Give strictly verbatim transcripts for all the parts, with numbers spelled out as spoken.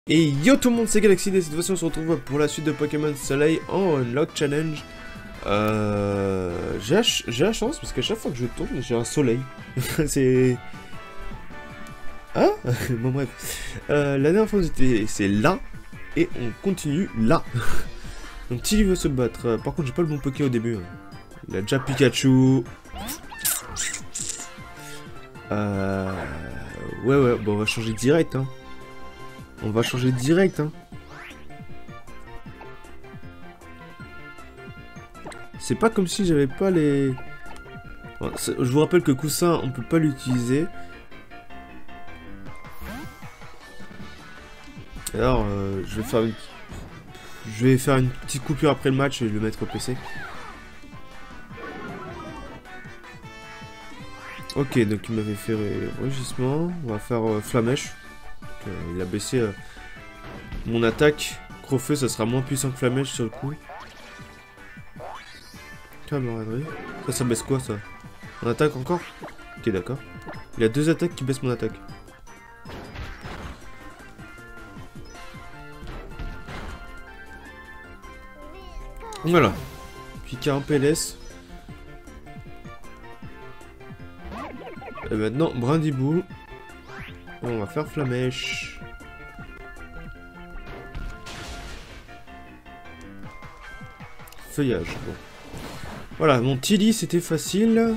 Et yo tout le monde, c'est Galaxy et cette fois-ci on se retrouve pour la suite de Pokémon Soleil en Unlock Challenge. Euh, j'ai la, la chance parce qu'à chaque fois que je tourne, j'ai un soleil. c'est... Ah bon bref. Euh, la dernière fois c'est là et on continue là. Donc Tilly veut se battre. Par contre j'ai pas le bon Poké au début. Il a déjà Pikachu. Euh... Ouais ouais, bon on va changer direct hein. On va changer direct, hein. C'est pas comme si j'avais pas les... Bon, je vous rappelle que Coussin, on peut pas l'utiliser. Alors, euh, je vais faire une... Je vais faire une petite coupure après le match et le mettre au P C. Ok, donc il m'avait fait rugissement. On va faire euh, Flamèche. Euh, il a baissé euh, mon attaque. Crofeu, ça sera moins puissant que Flamèche sur le coup. Camaraderie. Ça, ça baisse quoi ça? Mon attaque encore? Ok, d'accord. Il y a deux attaques qui baissent mon attaque. Voilà. Pika en P L S. Et maintenant, Brindibou. Et on va faire Flamèche. Feuillage, bon. Voilà, mon Tilly, c'était facile.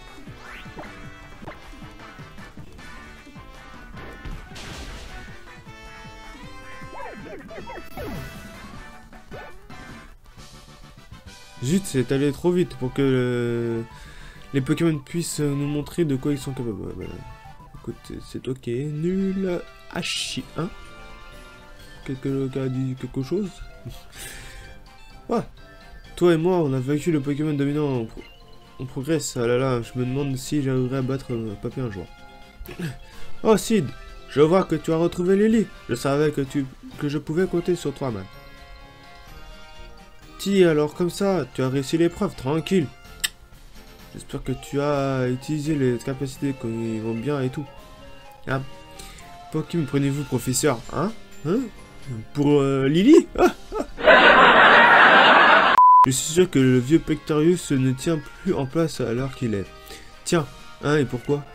Zut, c'est allé trop vite pour que le... les Pokémon puissent nous montrer de quoi ils sont capables. Ouais, ouais. Écoute, c'est ok. Nul à chier, hein? Quelqu'un a dit quelque chose? Ouais. Toi et moi, on a vaincu le Pokémon dominant. On, pro on progresse. Ah là là, je me demande si j'arriverai à battre euh, Papy un jour. Oh Sid, je vois que tu as retrouvé Lily. Je savais que tu que je pouvais compter sur toi, man. Ti, alors comme ça, tu as réussi l'épreuve, tranquille. J'espère que tu as utilisé les capacités qui vont bien et tout. Ah. Pour qui me prenez-vous, professeur? Hein? Hein? Pour euh, Lily? Ah, ah. Je suis sûr que le vieux Pectorius ne tient plus en place à l'heure qu'il est. Tiens, hein, et pourquoi?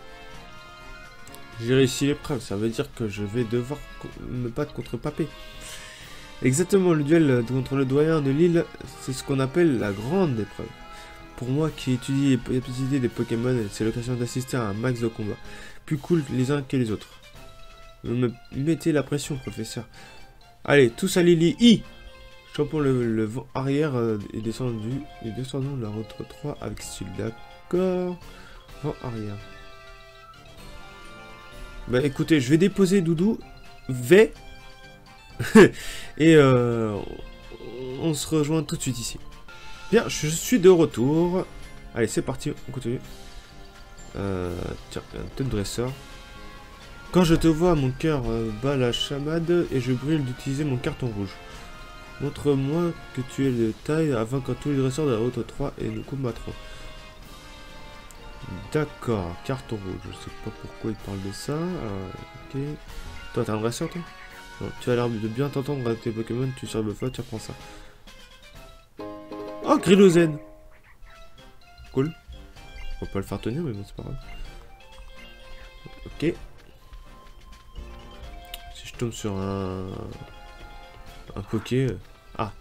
J'ai réussi l'épreuve, ça veut dire que je vais devoir me battre contre Papé. Exactement, le duel contre le doyen de l'île, c'est ce qu'on appelle la grande épreuve. Pour moi qui étudie les capacités des Pokémon, c'est l'occasion d'assister à un max de combat. Plus cool les uns que les autres. Vous me mettez la pression, professeur. Allez, tous à Lily I. Champion le, le vent arrière euh, est descendu. Et descendons de la route trois avec style. D'accord. Vent arrière. Bah écoutez, je vais déposer Doudou. V. Et euh, on se rejoint tout de suite ici. Bien, je suis de retour. Allez, c'est parti, on continue. Euh, tiens, un tête dresseur. Quand je te vois, mon cœur euh, bat la chamade et je brûle d'utiliser mon carton rouge. Montre-moi que tu es de taille avant que tous les dresseurs de la route trois et nous combattrons. D'accord, carton rouge. Je sais pas pourquoi il parle de ça. Alors, ok. Toi, t'es un dresseur, toi? Non, tu as l'air de bien t'entendre avec tes Pokémon. Tu sers de fois, tu reprends ça. Oh, Grillozen. Cool. On va pas le faire tenir, mais bon, c'est pas grave. Ok. Si je tombe sur un... Un Poké... Ah.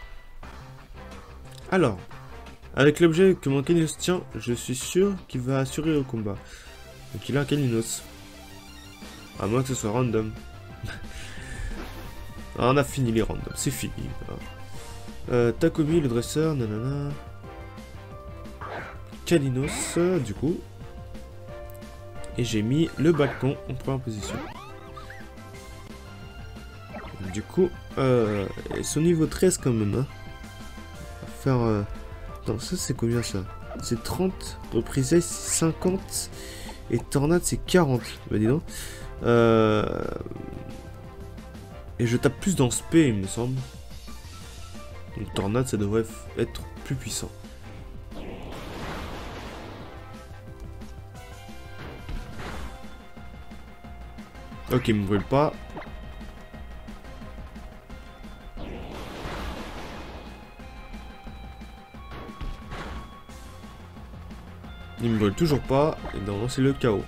Alors. Avec l'objet que mon Caninos tient, je suis sûr qu'il va assurer le combat. Donc il a un Caninos. À moins que ce soit random. Ah, on a fini les randoms, c'est fini. Voilà. Euh, Takomi, le dresseur, nanana. Kalinos, du coup. Et j'ai mis le balcon en première position. Du coup, euh, c'est au niveau treize quand même. Hein. On va faire... Euh... Attends, ça c'est combien ça? C'est trente, reprise cinquante, et tornade c'est quarante. Bah dis donc. Euh... Et je tape plus dans spé, il me semble. Donc tornade, ça devrait être plus puissant. Ok, il me brûle pas. brûle toujours pas. Et normalement, c'est le chaos.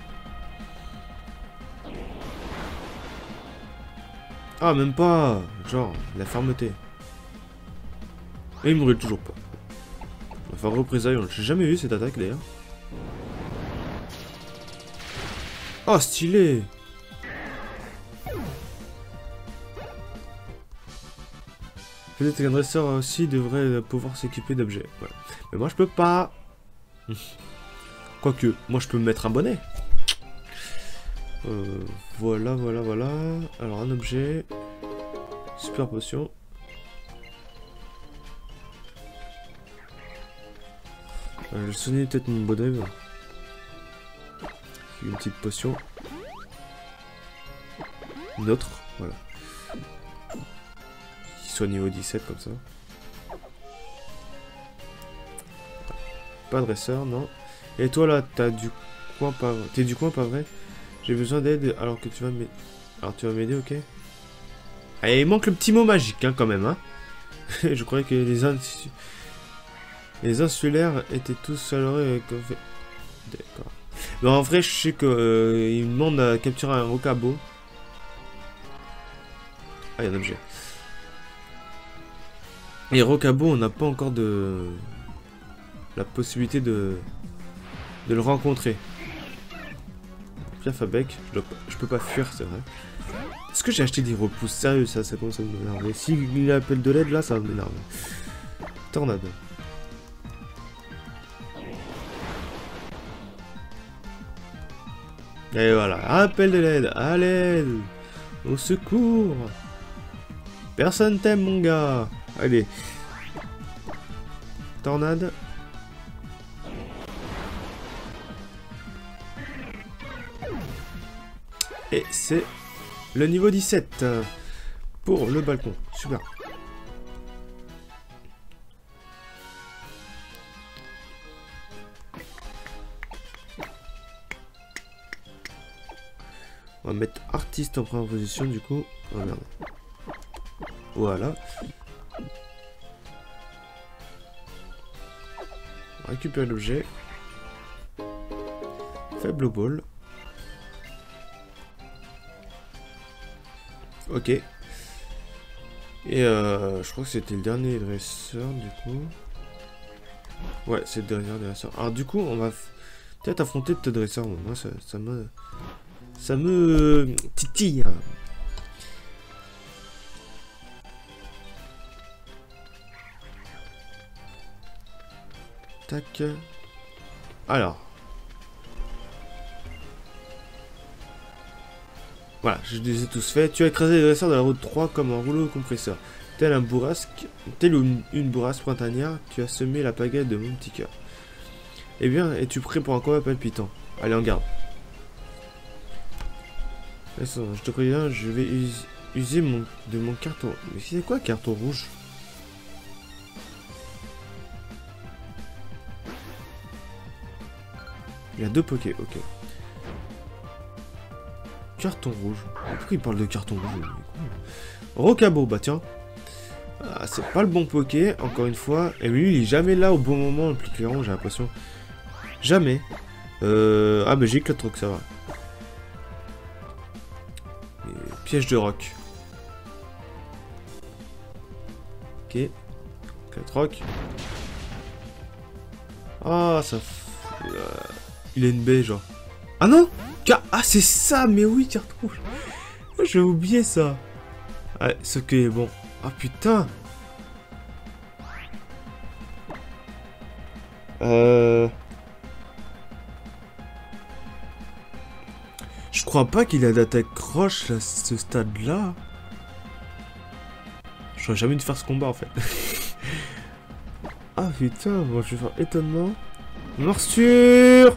Ah, même pas. Genre, la fermeté. Et il me brûle toujours pas. On va faire représailles. J'ai jamais vu cette attaque d'ailleurs. Oh, stylé. Peut-être qu'un dresseur aussi devrait pouvoir s'équiper d'objets. Ouais. Mais moi je peux pas. Quoique, moi je peux me mettre un bonnet. Euh, voilà, voilà, voilà. Alors un objet. Super potion. Euh, je vais soigner peut-être mon bonnet. Une petite potion. Une autre, voilà. Qui soit niveau dix-sept comme ça. Pas de dresseur, non. Et toi là, t'as du coin pas vrai. T'es du coin pas vrai. J'ai besoin d'aide alors que tu vas m'aider. Alors tu vas m'aider, ok. Allez, il manque le petit mot magique, hein, quand même, hein. Je croyais que les ins... les insulaires étaient tous salariés avec... D'accord. Mais en vrai, je sais que euh, il me demande à capturer un rocabo. Ah, il y a un objet. Et rocabo, on n'a pas encore de la possibilité de de le rencontrer. Pierre Fabec, je, dois... je peux pas fuir, c'est vrai. Est-ce que j'ai acheté des repousses? Sérieux, ça, ça commence à m'énerver. S'il appelle de l'aide, là, ça va m'énerver. Tornade. Et voilà, appel de l'aide, à l'aide, au secours. Personne t'aime, mon gars. Allez. Tornade. Et c'est le niveau dix-sept pour le balcon. Super. On va mettre artiste en première position du coup. Oh merde. Voilà. On récupère l'objet. Faible ball. Ok. Et euh, je crois que c'était le dernier dresseur du coup. Ouais, c'est le dernier dresseur. Alors du coup, on va peut-être affronter le dresseur. Moi, ça, ça me... Ça me titille. Tac. Alors. Voilà, je les ai tous faits. Tu as écrasé les dresseurs de la route trois comme un rouleau compresseur. Tel un bourrasque, tel une, une bourrasque printanière, tu as semé la pagaille de mon petit cœur. Eh bien, es-tu prêt pour un combat palpitant? Allez, en garde. Je te préviens, je vais us user mon, de mon carton. Mais c'est quoi carton rouge? Il y a deux pokés, ok. Carton rouge. Pourquoi il parle de carton rouge? Rocabo, bah tiens. Ah, c'est pas le bon poké, encore une fois. Et lui, il est jamais là au bon moment, le plus clairement, j'ai l'impression. Jamais. Euh... Ah, mais j'ai quatre rocs, ça va. Piège de roc. Ok. quatre rocs. Ah, ça... Euh, il a une baie, genre. Ah non! Ah, c'est ça! Mais oui, tu retrouves. J'ai oublié ça. Ouais, ce qui est bon. Ah, putain! Euh... Je crois pas qu'il a d'attaque roche à ce stade-là. J'aurais jamais dû faire ce combat en fait. Ah putain, moi je vais faire étonnement. Morsure.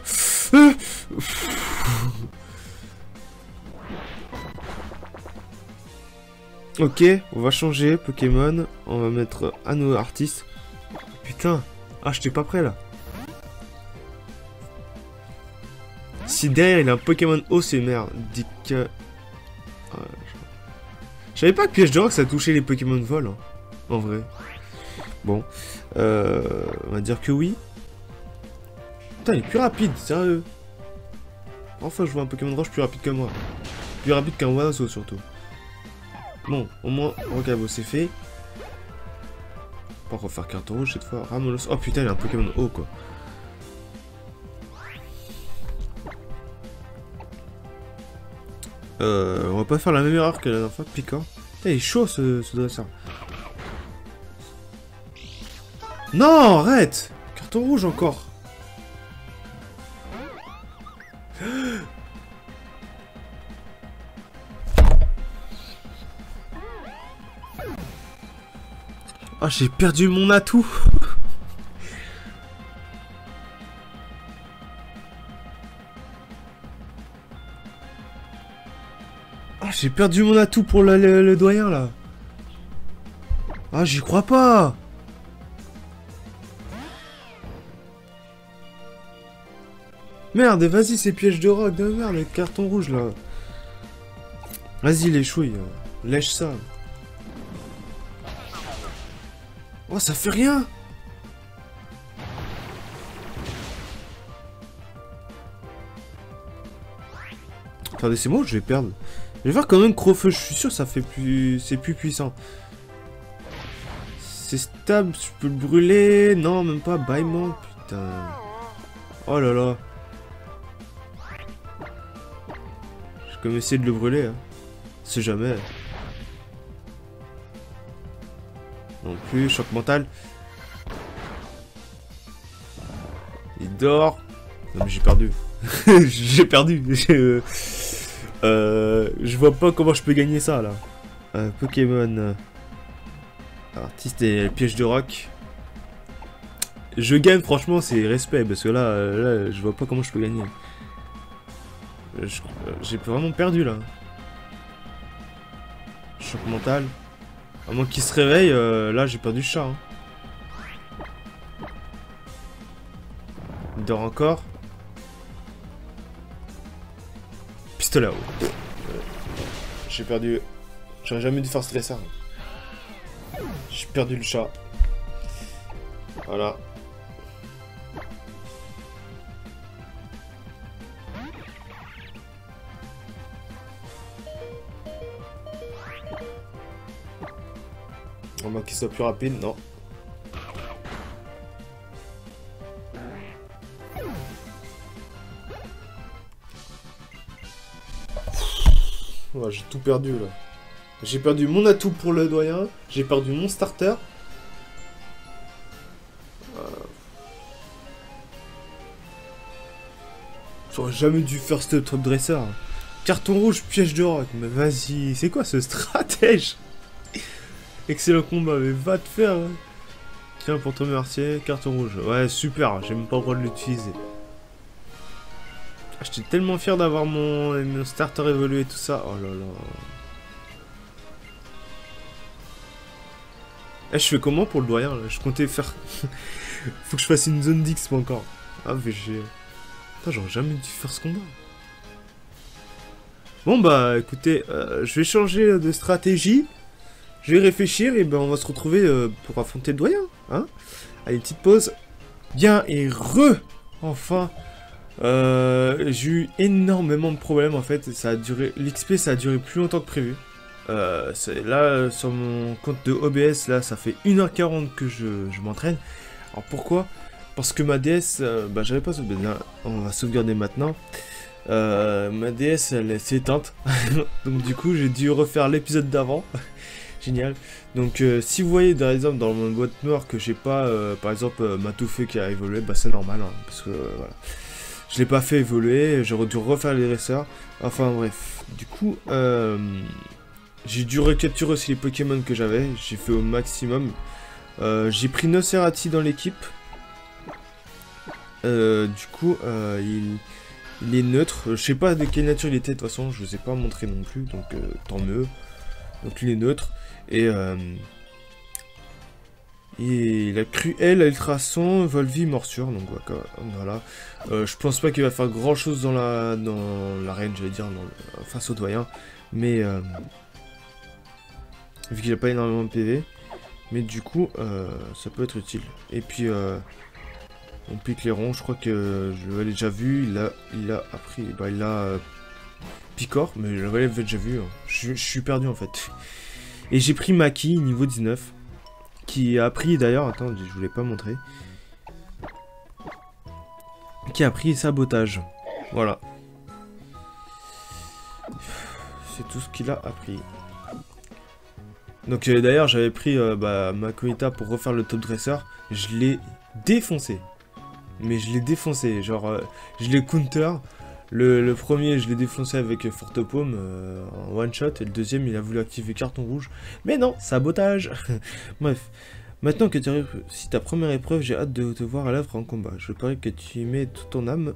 Ok, on va changer Pokémon. On va mettre un nouveau artiste. Putain, ah j'étais pas prêt là. Si derrière il a un Pokémon haut, c'est merde. Dit que... Ah, je... je savais pas que Piège de Roc ça touchait les Pokémon de vol. Hein, en vrai. Bon. Euh, on va dire que oui. Putain, il est plus rapide, sérieux. Enfin, je vois un Pokémon roche plus rapide que moi. Plus rapide qu'un oiseau, surtout. Bon, au moins, Rocabo, c'est fait. Pas refaire carton rouge cette fois. Ramolos. Oh putain, il a un Pokémon haut, quoi. Euh, on va pas faire la même erreur que la dernière fois, Picor. Putain, il est chaud, ce, ce dresseur. Non, arrête! Carton rouge, encore. Ah, j'ai perdu mon atout. Ah, j'ai perdu mon atout pour le, le, le doyen, là. Ah, j'y crois pas. Merde, vas-y, ces pièges de rock, de merde, les cartons rouges, là. Vas-y, les chouilles. Lèche ça. Oh, ça fait rien. Attendez, c'est moi ou je vais perdre? Je vais voir quand même Crofeu, je suis sûr que ça fait plus... c'est plus puissant. C'est stable, je peux le brûler. Non, même pas, bâillement, putain. Oh là là. Je vais quand même essayer de le brûler, hein. C'est jamais. Non plus, choc mental. Il dort. Non mais j'ai perdu. J'ai perdu. Euh, euh, je vois pas comment je peux gagner ça là. Euh, Pokémon. Artiste et piège de rock. Je gagne franchement, c'est respect parce que là, là, je vois pas comment je peux gagner. J'ai vraiment perdu là. Choc mental. À moins qu'il se réveille, euh, là j'ai perdu le chat. Hein. Il dort encore. Pistolet à eau. Euh, j'ai perdu. J'aurais jamais dû faire ce dresseur. J'ai perdu le chat. Voilà. On va qu'il soit plus rapide, non. Ouais, j'ai tout perdu là. J'ai perdu mon atout pour le doyen, j'ai perdu mon starter. Euh... J'aurais jamais dû faire ce top dresseur. Carton rouge, piège de rock, mais vas-y, c'est quoi ce stratège? Excellent combat, mais va te faire. Hein. Tiens, pour te remercier, carton rouge. Ouais, super, j'ai même pas le droit de l'utiliser. Ah, j'étais tellement fier d'avoir mon, mon starter évolué et tout ça. Oh là là. Eh, je fais comment pour le doyen là? Je comptais faire... Faut que je fasse une zone d'X encore. Ah, mais j'ai... Putain, j'aurais jamais dû faire ce combat. Bon bah, écoutez, euh, je vais changer de stratégie. Je vais réfléchir et ben on va se retrouver euh, pour affronter le doyen. Hein. Allez, petite pause. Bien et re. Enfin. Euh, j'ai eu énormément de problèmes en fait. Ça a duré. L'X P ça a duré plus longtemps que prévu. Euh, là sur mon compte de O B S là ça fait une heure quarante que je, je m'entraîne. Alors pourquoi? Parce que ma D S, euh, bah j'avais pas sauvegardé. On va sauvegarder maintenant. Euh, ma D S elle s'est éteinte. Donc du coup j'ai dû refaire l'épisode d'avant. Génial. Donc euh, si vous voyez par exemple dans mon boîte noire que j'ai pas euh, par exemple euh, ma touffée qui a évolué, bah c'est normal hein, parce que euh, voilà. Je l'ai pas fait évoluer, j'aurais dû refaire les dresseurs. Enfin bref. Du coup euh, j'ai dû recapturer aussi les Pokémon que j'avais. J'ai fait au maximum. Euh, j'ai pris Nocerati dans l'équipe. Euh, du coup euh, il, il est neutre. Je sais pas de quelle nature il était de toute façon, je vous ai pas montré non plus, donc euh, tant mieux. Donc il est neutre. Et, euh, et il a Cruel, Ultrason, Volvi, Morsure. Donc voilà. Euh, je pense pas qu'il va faire grand chose dans la dans l'arène, j'allais dire, dans le, face au doyen. Mais euh, vu qu'il a pas énormément de P V. Mais du coup, euh, ça peut être utile. Et puis, euh, On pique les ronds, je crois que je l'avais déjà vu. Il a, il a appris, bah il a euh, Picor, mais je l'avais déjà vu. Hein. Je, je suis perdu en fait. Et j'ai pris Maki, niveau dix-neuf. Qui a appris d'ailleurs, attends, je voulais pas montrer. Qui a pris sabotage. Voilà. C'est tout ce qu'il a appris. Donc euh, d'ailleurs j'avais pris euh, bah, Makoita pour refaire le top dresseur. Je l'ai défoncé. Mais je l'ai défoncé. Genre euh, je l'ai counter. Le, le premier je l'ai défoncé avec Forte Paume euh, en one shot. Et le deuxième il a voulu activer carton rouge. Mais non, sabotage. Bref. Maintenant que tu as réussi ta première épreuve, j'ai hâte de te voir à l'œuvre en combat. Je parie que tu y mets toute ton âme.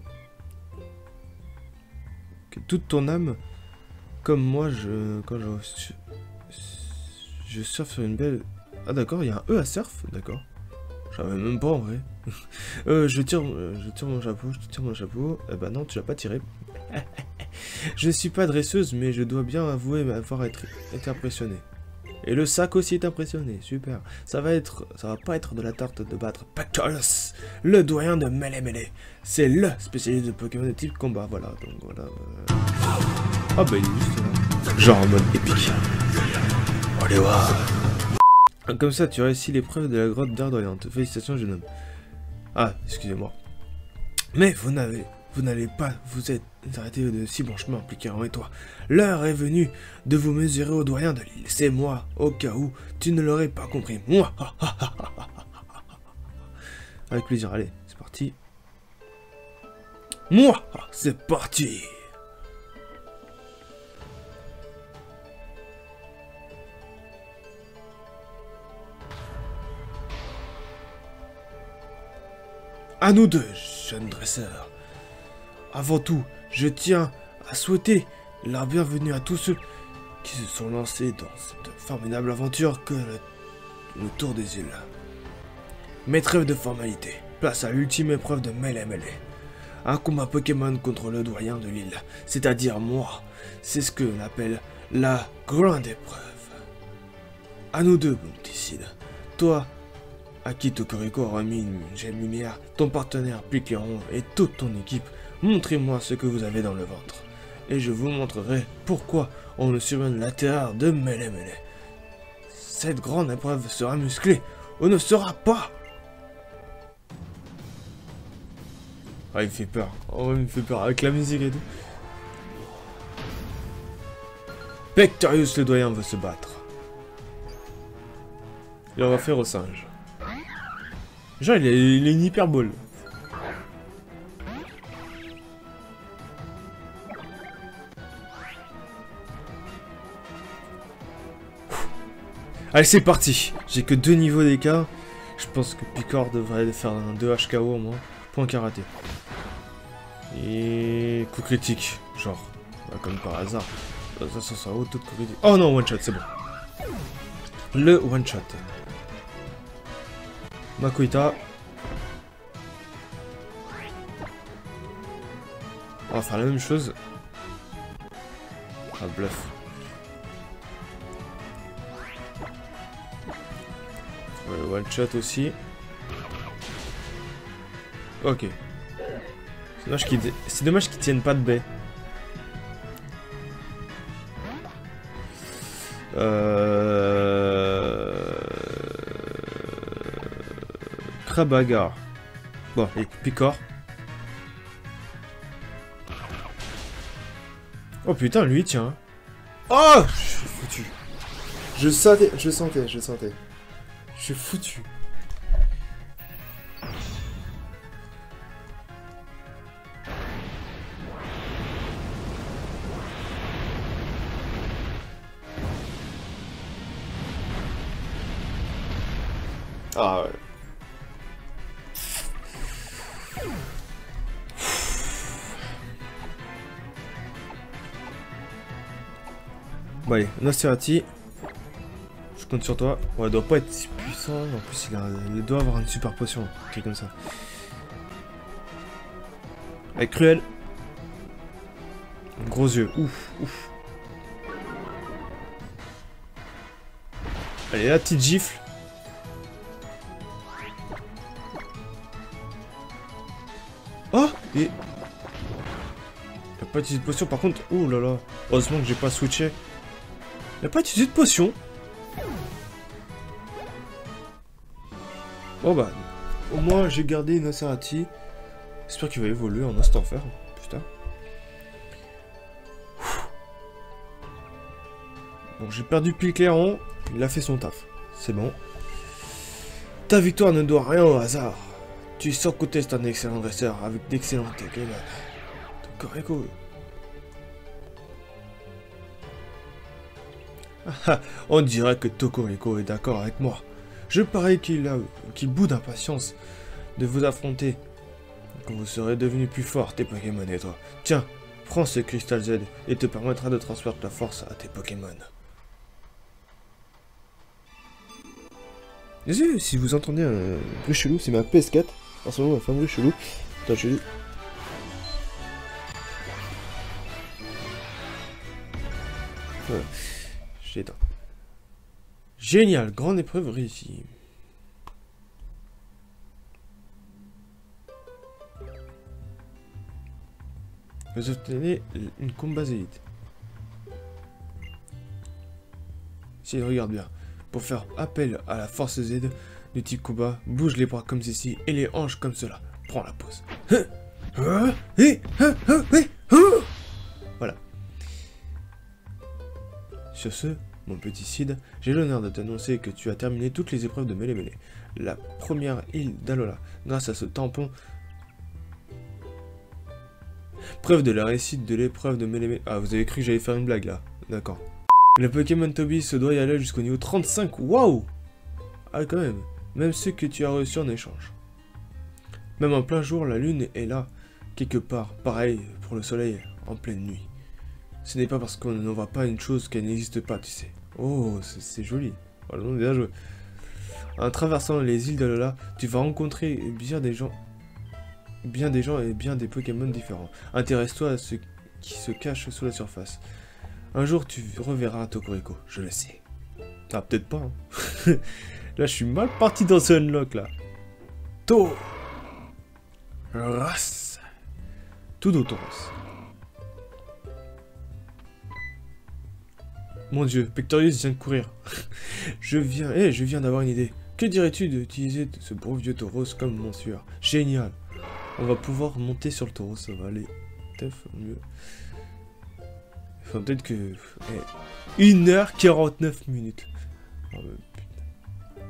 Que toute ton âme. Comme moi, je. Quand je. Je surfe sur une belle... Ah d'accord, il y a un E à surf, d'accord. Je savais même pas en vrai. euh, je tire, euh, je tire mon chapeau, je tire mon chapeau. Eh ben non, tu l'as pas tiré. Je suis pas dresseuse, mais je dois bien avouer avoir été, été impressionné. Et le sac aussi est impressionné, super. Ça va être, ça va pas être de la tarte de battre Pactolus, le doyen de Mêlée Mêlée. C'est LE spécialiste de Pokémon de type combat, voilà. Donc voilà. Euh... Ah bah il est juste là. Genre en mode épique. Allez, wow. Comme ça, tu réussis l'épreuve de la grotte d'Ardoyante. Félicitations, jeune homme. Ah, excusez-moi. Mais vous n'avez, vous n'allez pas vous êtes arrêté de si bon chemin, Picard et toi. L'heure est venue de vous mesurer au doyen de l'île. C'est moi, au cas où tu ne l'aurais pas compris. Moi. Avec plaisir, allez, c'est parti. Moi, c'est parti. À nous deux, jeunes dresseurs. Avant tout, je tiens à souhaiter la bienvenue à tous ceux qui se sont lancés dans cette formidable aventure que le, le Tour des îles. Mais trêve de formalité, place à l'ultime épreuve de Mêlée Mêlée. Un combat Pokémon contre le doyen de l'île, c'est-à-dire moi. C'est ce que l'on appelle la grande épreuve. À nous deux, mon petit Cid. Toi, à qui Tokoriko a remis une gemme lumière, ton partenaire Picleron et toute ton équipe, montrez-moi ce que vous avez dans le ventre. Et je vous montrerai pourquoi on ne surnomme la terreur de Mêlée Mêlée. Cette grande épreuve sera musclée, ou ne sera pas. Ah, il me fait peur. Oh, il me fait peur avec la musique et tout. Pectorius le doyen veut se battre. Et on va faire au singe. Genre, il est, il est une hyperbole. Allez, c'est parti. J'ai que deux niveaux d'écart. Je pense que Picor devrait faire un deux H K O au moins. Point karaté. Et coup critique. Genre, bah, comme par hasard. Ça, ça, ça, auto de coup critique. Oh non, one shot, c'est bon. Le one shot. Makoita. On va faire la même chose. Ah, bluff. Le one shot aussi. Ok. C'est dommage qu'ils c'est dommage qu'ils tiennent pas de baie. Euh... Krabagar. Bon, et Picor. Oh putain, lui, tiens. Oh, je suis foutu. Je sentais, je sentais, je sentais. Je suis foutu. Ah ouais. Bon allez, Nosferati. Je compte sur toi. Ouais, il doit pas être si puissant. En plus, il, a, il doit avoir une super potion. Un truc comme ça. Avec Cruel. Gros yeux. Ouf, ouf. Allez, la petite gifle. Et... Y'a pas utilisé de potion, par contre... Oh là là. Heureusement que j'ai pas switché. Y'a pas utilisé de potion. Bon bah... Au moins, j'ai gardé une Acerati. J'espère qu'il va évoluer en instant faire. Putain. Bon, j'ai perdu Picléron. Il a fait son taf. C'est bon. Ta victoire ne doit rien au hasard. Tu sens que t'es un excellent dresseur avec d'excellents Pokémon. Tokoriko. On dirait que Tokoriko est d'accord avec moi. Je parie qu'il a... qu'il bout d'impatience de vous affronter. Quand vous serez devenu plus fort, tes Pokémon et toi. Tiens, prends ce Crystal Z et te permettra de transférer ta force à tes Pokémon. Désolé, si vous entendez un bruit chelou, c'est ma P S quatre. En ce moment, elle fait un bruit chelou. Attends, je... Voilà. Je l'éteins. Génial, grande épreuve réussie. Vous obtenez une combat élite. Si regarde bien. Pour faire appel à la force Z du type combat, bouge les bras comme ceci et les hanches comme cela. Prends la pause. Voilà. Sur ce, mon petit Sid, j'ai l'honneur de t'annoncer que tu as terminé toutes les épreuves de Mêlée Mêlée. La première île d'Alola, grâce à ce tampon. Preuve de la réussite de l'épreuve de Mêlée Mêlée. Ah, vous avez cru que j'allais faire une blague là. D'accord. Le Pokémon Toby se doit y aller jusqu'au niveau trente-cinq. Waouh! Ah, quand même. Même ceux que tu as reçus en échange. Même en plein jour, la lune est là, quelque part. Pareil pour le soleil, en pleine nuit. Ce n'est pas parce qu'on n'en voit pas une chose qu'elle n'existe pas, tu sais. Oh, c'est joli. Vraiment bien joué. En traversant les îles d'Alola, tu vas rencontrer bien des gens, bien des gens et bien des Pokémon différents. Intéresse-toi à ceux qui se cachent sous la surface. Un jour, tu reverras Tokoriko, je le sais. Ah, peut-être pas. Hein. Là, je suis mal parti dans ce unlock, là. To Ras. Tout Tauros. Mon dieu, Pectorius vient de courir. je viens, eh, hey, je viens d'avoir une idée. Que dirais-tu d'utiliser ce beau vieux Tauros comme monture? Génial. On va pouvoir monter sur le Tauros, ça va aller. Tef, mieux. Enfin, peut-être que... Eh, une heure quarante-neuf minutes. Oh, mais putain.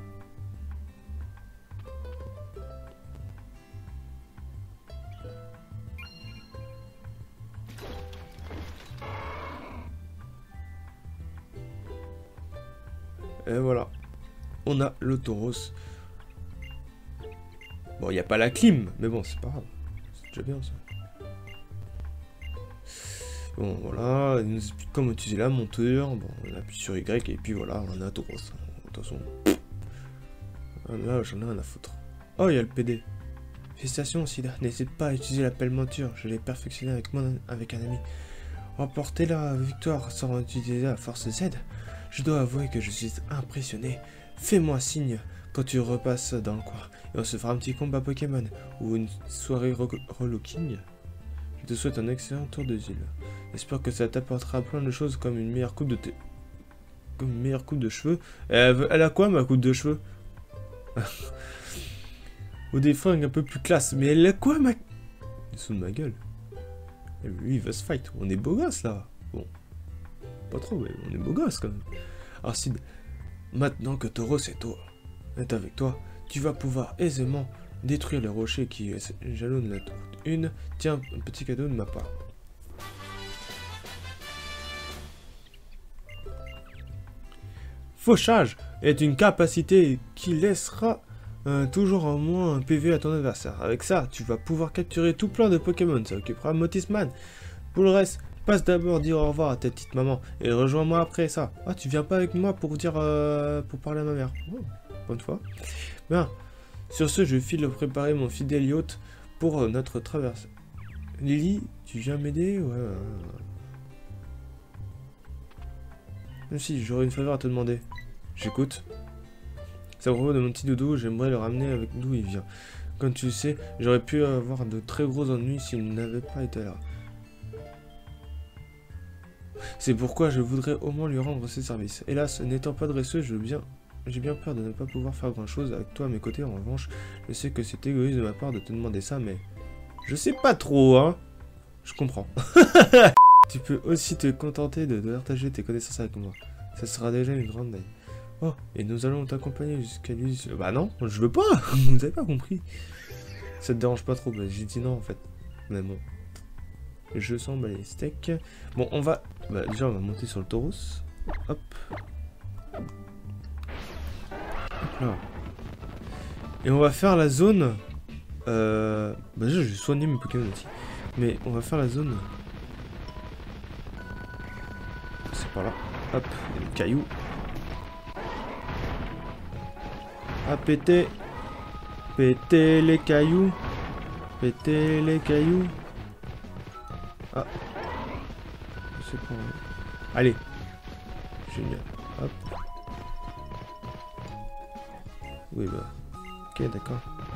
Et voilà. On a le Tauros. Bon, il n'y a pas la clim, mais bon, c'est pas grave. C'est déjà bien, ça. Bon, voilà, il nous explique comment utiliser la monture. Bon, on appuie sur Y et puis voilà, on a un Tauros. De toute façon, là, j'en ai rien à foutre. Oh, il y a le P D. Félicitations, Sida. N'hésite pas à utiliser l'appel monture. Je l'ai perfectionné avec, mon, avec un ami. Remporter la victoire sans utiliser la force Z. Je dois avouer que je suis impressionné. Fais-moi signe quand tu repasses dans le coin. Et on se fera un petit combat Pokémon ou une soirée relooking. Je te souhaite un excellent tour de île. J'espère que ça t'apportera plein de choses comme une meilleure coupe de thé. Comme une meilleure coupe de cheveux. Elle, elle a quoi ma coupe de cheveux? Ou des fringues un peu plus classe. Mais elle a quoi ma... Il se fout de ma gueule. Et lui il va se fight. On est beau gosse là. Bon. Pas trop mais on est beau gosse quand même. Alors Sid, maintenant que Tauros est, toi, est avec toi, tu vas pouvoir aisément détruire les rochers qui jalonnent la route. Une, tiens, un petit cadeau de ma part. Fauchage est une capacité qui laissera euh, toujours en moins un P V à ton adversaire. Avec ça, tu vas pouvoir capturer tout plein de Pokémon. Ça occupera Motisman. Pour le reste, passe d'abord dire au revoir à ta petite maman et rejoins-moi après ça. Ah, tu viens pas avec moi pour dire euh, pour parler à ma mère. Oh, bonne fois. Bien. Sur ce, je file préparer mon fidèle yacht pour euh, notre traversée. Lily, tu viens m'aider? Ouais. ouais, ouais. Même si j'aurais une faveur à te demander. J'écoute. C'est à propos de mon petit doudou, j'aimerais le ramener avec d'où il vient. Comme tu le sais, j'aurais pu avoir de très gros ennuis s'il n'avait pas été là. C'est pourquoi je voudrais au moins lui rendre ses services. Hélas, n'étant pas dresseux, je bien... j'ai bien peur de ne pas pouvoir faire grand chose avec toi à mes côtés. En revanche, je sais que c'est égoïste de ma part de te demander ça, mais... je sais pas trop, hein. Je comprends. Tu peux aussi te contenter de partager tes connaissances avec moi. Ça sera déjà une grande aide. Oh, et nous allons t'accompagner jusqu'à lui. Bah non, je veux pas. Vous avez pas compris. Ça te dérange pas trop. Bah, j'ai dit non en fait. Mais bon. Je sens bah, les steaks. Bon, on va... Bah déjà, on va monter sur le taureau. Hop. Hop là. Et on va faire la zone... Euh... Bah déjà, je vais soigner mes Pokémon aussi. Mais on va faire la zone... C'est par là. Hop, il y a des cailloux. Ah, péter. Péter les cailloux. Péter les cailloux. Ah. C'est pas... Allez. Génial. Hop. Oui, bah. Ok, d'accord.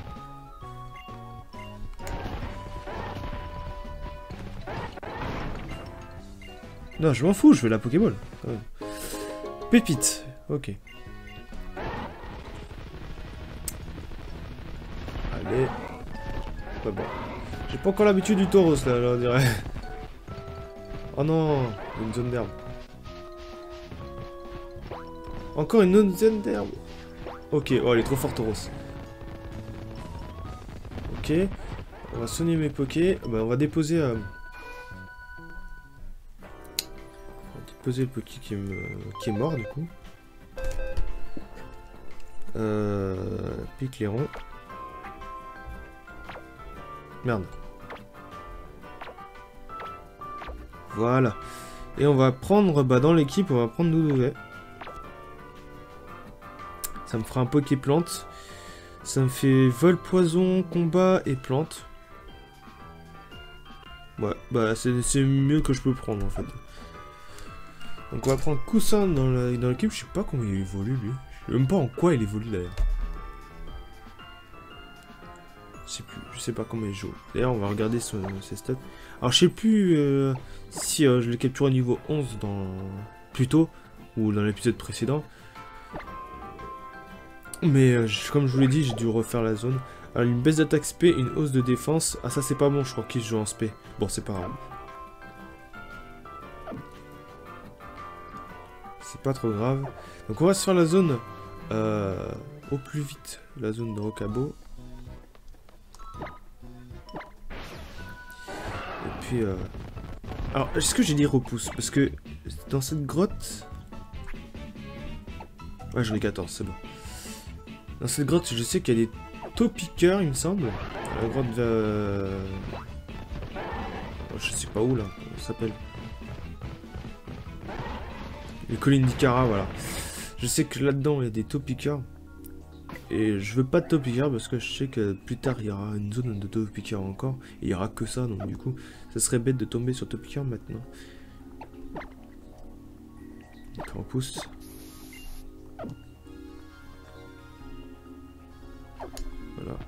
Non, je m'en fous, je veux la Pokéball. Ouais. Pépite. Ok. Allez. Bah bon. J'ai pas encore l'habitude du taureau, là, là, on dirait. Oh non, une zone d'herbe. Encore une autre zone d'herbe. Ok, oh, elle est trop forte, taureau. Ok. On va soigner mes Poké. Bah, on va déposer... Euh... Poser le Poké qui, me... qui est mort du coup. Euh... Pique les ronds. Merde. Voilà. Et on va prendre, bah dans l'équipe, on va prendre Doudouvet. Ça me fera un Poké plante. Ça me fait vol, poison, combat et plante. Ouais, bah c'est mieux que je peux prendre en fait. Donc on va prendre Coussin dans l'équipe, je sais pas comment il évolue lui. Je sais même pas en quoi il évolue d'ailleurs. Je sais plus, je sais pas comment il joue. D'ailleurs on va regarder son, ses stats. Alors je sais plus euh, si euh, je l'ai capturé au niveau onze dans plus tôt ou dans l'épisode précédent. Mais euh, comme je vous l'ai dit, j'ai dû refaire la zone. Alors une baisse d'attaque S P, une hausse de défense. Ah ça c'est pas bon, je crois qu'il joue en S P. Bon c'est pas grave. C'est pas trop grave. Donc on va se faire la zone euh, au plus vite. La zone de Rocabo. Et puis... Euh... Alors, est-ce que j'ai dit repousse? Parce que dans cette grotte... Ouais, j'en ai quatorze, c'est bon. Dans cette grotte, je sais qu'il y a des taupiqueurs, il me semble. La grotte de... Euh... Je sais pas où, là. Ça s'appelle... Les collines d'Ikara, voilà. Je sais que là-dedans, il y a des taupiqueurs. Et je veux pas de taupiqueurs parce que je sais que plus tard, il y aura une zone de taupiqueurs encore. Et il y aura que ça, donc du coup, ça serait bête de tomber sur taupiqueurs maintenant. Donc on pousse. Voilà.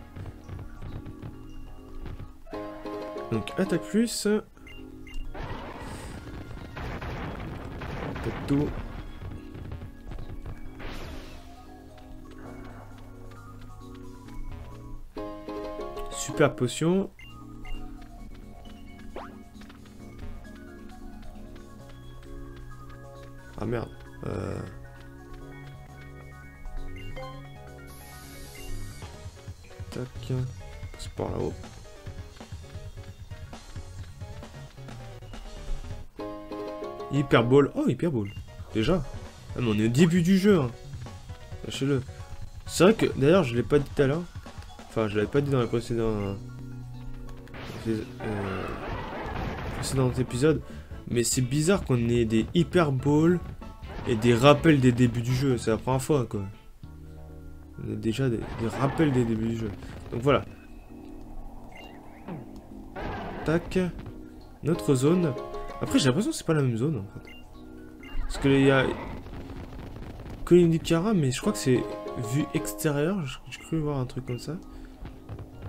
Donc attaque plus. Tout. Super potion. Ah merde. Euh... Tac. C'est par là-haut. Hyper Ball. Oh, Hyper Ball. Déjà. Ah, mais on est au début du jeu. Hein. Lâchez-le. C'est vrai que, d'ailleurs, je l'ai pas dit tout à l'heure. Enfin, je l'avais pas dit dans les précédents... Euh, précédents épisodes. Mais c'est bizarre qu'on ait des Hyper Ball et des rappels des débuts du jeu. C'est la première fois, quoi. On a déjà des, des rappels des débuts du jeu. Donc voilà. Tac. Notre zone. Après, j'ai l'impression que c'est pas la même zone, en fait. Parce que il y a... Colline d'Ikara, mais je crois que c'est vue extérieure. J'ai cru voir un truc comme ça.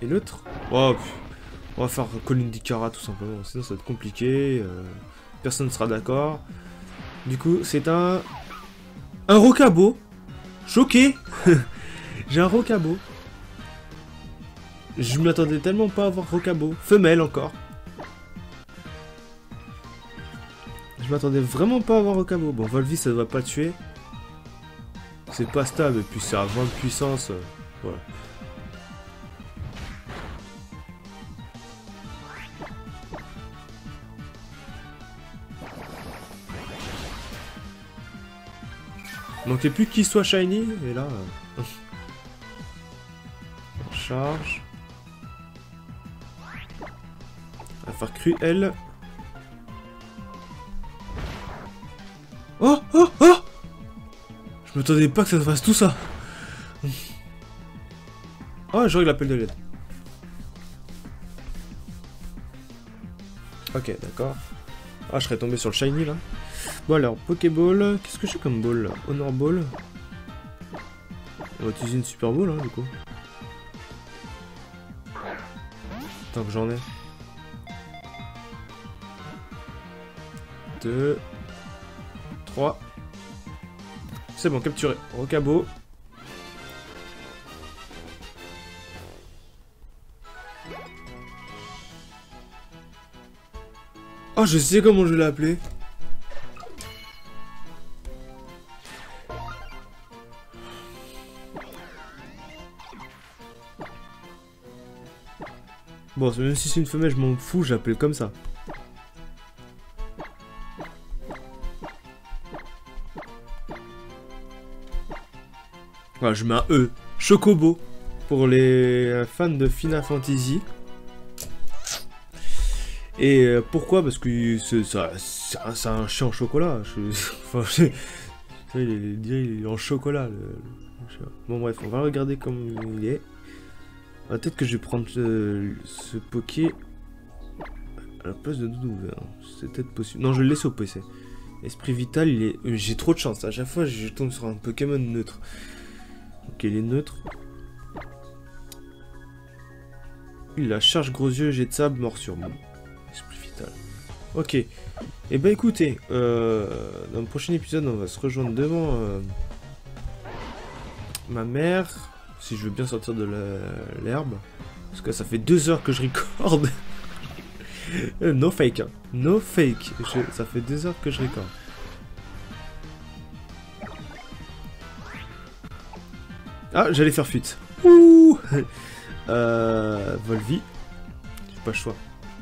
Et l'autre? Oh, on va faire Colline d'Ikara tout simplement, sinon ça va être compliqué. Euh, personne ne sera d'accord. Du coup, c'est un... Un rocabo. Choqué. J'ai un rocabo. Je m'attendais tellement pas à avoir rocabo. Femelle encore. Je m'attendais vraiment pas à avoir rocabo. Bon, Volvi, ça ne va pas le tuer. C'est pas stable, et puis c'est à vingt de puissance. Euh, voilà. Manquait plus qu'il soit shiny, et là... Euh... Charge. On va faire cruel. Oh, oh, oh! Je m'attendais pas que ça fasse tout ça. Oh, j'aurais l'appel de l'aide. Ok, d'accord. Ah, je serais tombé sur le shiny là. Bon alors, Pokéball. Qu'est-ce que j'ai comme ball là? Honor Ball. On va utiliser une Super Ball hein, du coup. Tant que j'en ai. Deux. Trois. C'est bon, capturé. Rocabo. Oh, je sais comment je l'ai appelé. Bon, même si c'est une femelle, je m'en fous, j'appelle comme ça. Voilà, je mets un E. Chocobo. Pour les fans de Final Fantasy. Et euh, pourquoi? Parce que c'est un chien en chocolat. Je, enfin, je, il, est, il est en chocolat. Le, le bon bref, on va regarder comme il est. Ah, peut-être que je vais prendre euh, ce Poké à la place de Doudou. Hein. C'est peut-être possible. Non, je vais le laisse au P C. Esprit vital, il est. Euh, J'ai trop de chance. À chaque fois, je tombe sur un Pokémon neutre. Ok, il est neutre. Il a charge gros yeux, jet de sable, morsure. Bon. Esprit vital. Ok. Et eh ben écoutez, euh, dans le prochain épisode, on va se rejoindre devant euh, ma mère. Si je veux bien sortir de l'herbe. Parce que ça fait deux heures que je recorde. euh, no fake. Hein. No fake. Je, ça fait deux heures que je recorde. Ah, j'allais faire fuite. Ouh. euh, Volvi. J'ai pas le choix.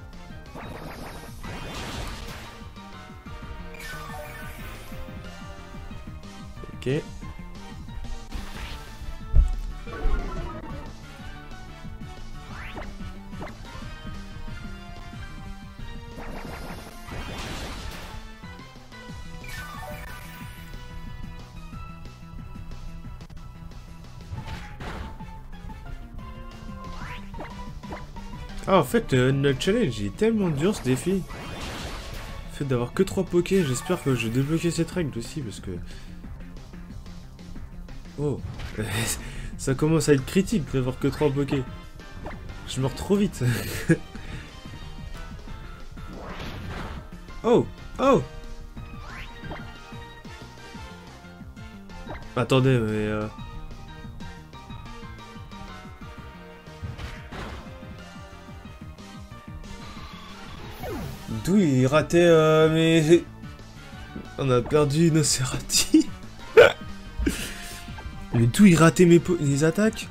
Ok. Ah, en fait, euh, notre challenge il est tellement dur ce défi. Le fait d'avoir que trois pokés, j'espère que je vais débloquer cette règle aussi parce que. Oh, ça commence à être critique d'avoir que trois pokés. Je meurs trop vite. Oh, oh. Attendez, mais. Euh... D'où il ratait euh, mais... On a perdu Inocerati. Mais d'où il ratait mes, mes attaques?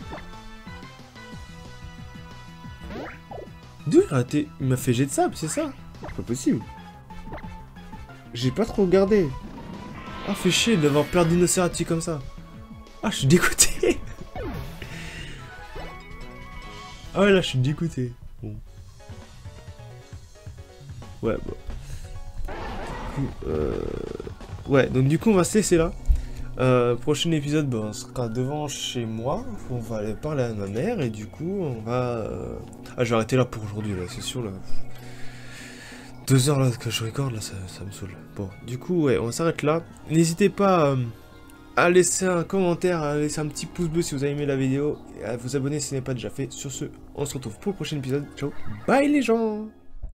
D'où il ratait? Il m'a fait jet de sable, c'est ça? Pas possible. J'ai pas trop regardé. Ah, fait chier d'avoir perdu Inocerati comme ça. Ah, je suis dégoûté. Ah ouais, là, je suis dégoûté. Bon. Ouais, bon. Du coup, euh... ouais, donc du coup, on va se laisser là. Euh, prochain épisode, bah, on sera devant chez moi. On va aller parler à ma mère et du coup, on va... Euh... Ah, je vais arrêter là pour aujourd'hui, là, c'est sûr, là. Deux heures, là, que je recorde, là, ça, ça me saoule. Bon, du coup, ouais, on s'arrête là. N'hésitez pas... Euh... à laisser un commentaire, à laisser un petit pouce bleu si vous avez aimé la vidéo, et à vous abonner si ce n'est pas déjà fait. Sur ce, on se retrouve pour le prochain épisode. Ciao, bye les gens!